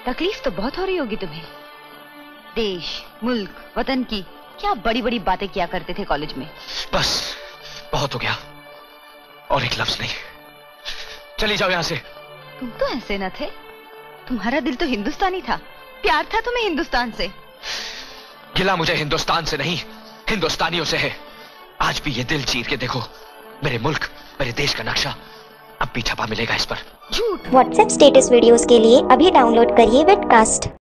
तकलीफ तो बहुत हो रही होगी तुम्हें। देश, मुल्क, वतन की क्या बड़ी बड़ी बातें किया करते थे कॉलेज में। बस बहुत हो गया, और एक लफ्ज नहीं। चली जाओ यहाँ से। तुम तो ऐसे न थे, तुम्हारा दिल तो हिंदुस्तानी था, प्यार था तुम्हें हिंदुस्तान से। गिला मुझे हिंदुस्तान से नहीं, हिंदुस्तानियों से है। आज भी ये दिल चीर के देखो, मेरे मुल्क, मेरे देश का नक्शा अब भी छपा मिलेगा इस पर। झूठ। व्हाट्सएप स्टेटस वीडियोस के लिए अभी डाउनलोड करिए वेबकास्ट।